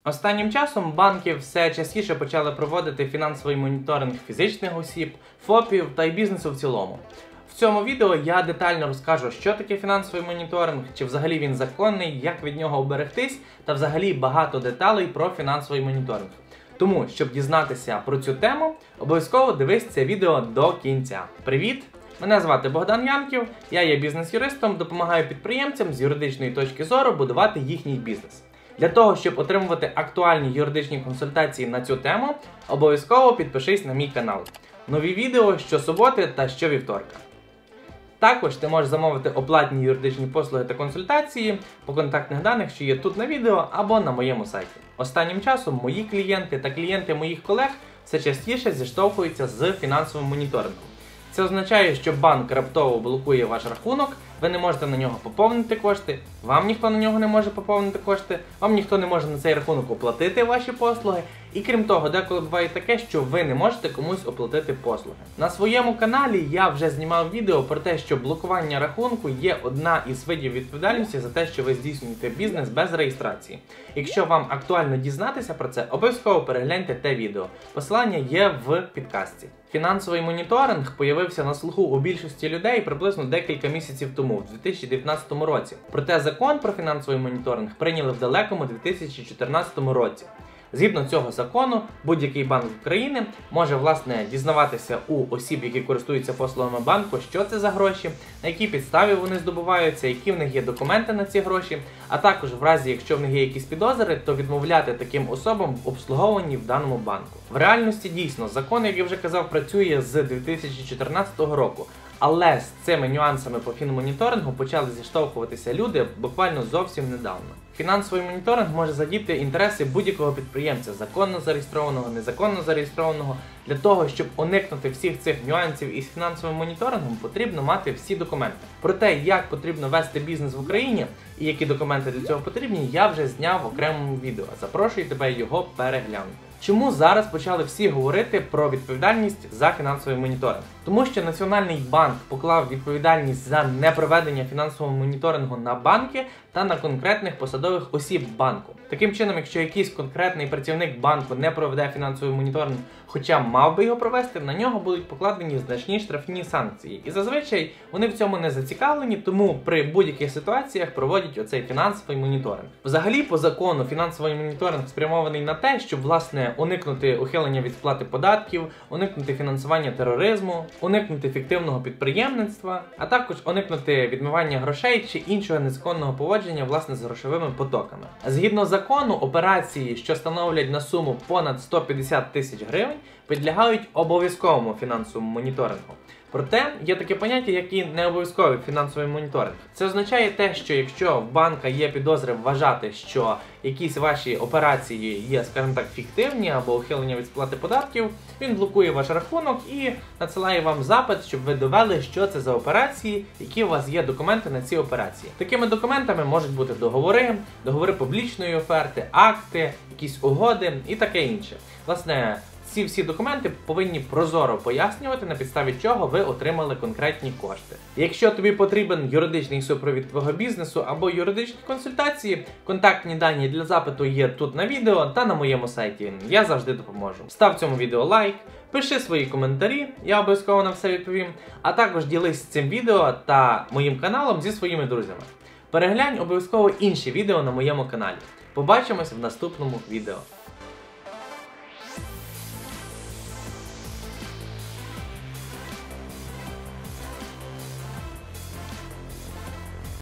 Останнім часом банки все частіше почали проводити фінансовий моніторинг фізичних осіб, ФОПів та й бізнесу в цілому. В цьому відео я детально розкажу, що таке фінансовий моніторинг, чи взагалі він законний, як від нього оберегтись, та взагалі багато деталей про фінансовий моніторинг. Тому, щоб дізнатися про цю тему, обов'язково дивись це відео до кінця. Привіт! Мене звати Богдан Янків, я є бізнес-юристом, допомагаю підприємцям з юридичної точки зору будувати їхній бізнес. Для того, щоб отримувати актуальні юридичні консультації на цю тему, обов'язково підпишись на мій канал. Нові відео щосуботи та щовівторка. Також ти можеш замовити оплатні юридичні послуги та консультації по контактних даних, що є тут на відео або на моєму сайті. Останнім часом мої клієнти та клієнти моїх колег все частіше зіштовхуються з фінансовим моніторингом. Це означає, що банк раптово блокує ваш рахунок, ви не можете на нього поповнити кошти, вам ніхто на нього не може поповнити кошти, вам ніхто не може на цей рахунок оплатити ваші послуги. І крім того, деколи буває таке, що ви не можете комусь оплатити послуги. На своєму каналі я вже знімав відео про те, що блокування рахунку є одна із видів відповідальності за те, що ви здійснюєте бізнес без реєстрації. Якщо вам актуально дізнатися про це, обов'язково перегляньте те відео. Посилання є в підкасті. Фінансовий моніторинг появився на слуху у більшості людей приблизно декілька місяців тому, в 2019 році. Проте закон про фінансовий моніторинг прийняли в далекому 2014 році. Згідно цього закону, будь-який банк України може, власне, дізнаватися у осіб, які користуються послугами банку, що це за гроші, на якій підставі вони здобуваються, які в них є документи на ці гроші, а також в разі, якщо в них є якісь підозри, то відмовляти таким особам в обслуговуванні в даному банку. В реальності дійсно, закон, як я вже казав, працює з 2014 року. Але з цими нюансами по фінмоніторингу почали зіштовхуватися люди буквально зовсім недавно. Фінансовий моніторинг може задіти інтереси будь-якого підприємця, законно зареєстрованого, незаконно зареєстрованого. Для того, щоб уникнути всіх цих нюансів із фінансовим моніторингом, потрібно мати всі документи. Про те, як потрібно вести бізнес в Україні і які документи для цього потрібні, я вже зняв в окремому відео. Запрошую тебе його переглянути. Чому зараз почали всі говорити про відповідальність за фінансовий моніторинг? Тому що Національний банк поклав відповідальність за непроведення фінансового моніторингу на банки та на конкретних посадових осіб банку. Таким чином, якщо якийсь конкретний працівник банку не проведе фінансовий моніторинг, хоча мав би його провести, на нього будуть покладені значні штрафні санкції. І зазвичай вони в цьому не зацікавлені, тому при будь-яких ситуаціях проводять оцей фінансовий моніторинг. Взагалі, по закону, фінансовий моніторинг спрямований на те, щоб, власне, уникнути ухилення від сплати податків, уникнути фінансування тероризму, уникнути фіктивного підприємництва, а також уникнути відмивання грошей чи іншого незаконного поводження, власне, з грошовими потоками. Згідно закону, операції, що становлять на суму понад 150 тисяч гривень, підлягають обов'язковому фінансовому моніторингу. Проте є таке поняття, як і необов'язковий фінансовий моніторинг. Це означає те, що якщо в банка є підозри вважати, що якісь ваші операції є, скажімо так, фіктивні або ухилення від сплати податків, він блокує ваш рахунок і надсилає вам запит, щоб ви довели, що це за операції, які у вас є документи на ці операції. Такими документами можуть бути договори публічної оферти, акти, якісь угоди і таке інше. Власне, ці всі документи повинні прозоро пояснювати, на підставі чого ви отримали конкретні кошти. Якщо тобі потрібен юридичний супровід твого бізнесу або юридичні консультації, контактні дані для запиту є тут на відео та на моєму сайті. Я завжди допоможу. Став цьому відео лайк, пиши свої коментарі, я обов'язково на все відповім, а також ділись цим відео та моїм каналом зі своїми друзями. Переглянь обов'язково інші відео на моєму каналі. Побачимось в наступному відео.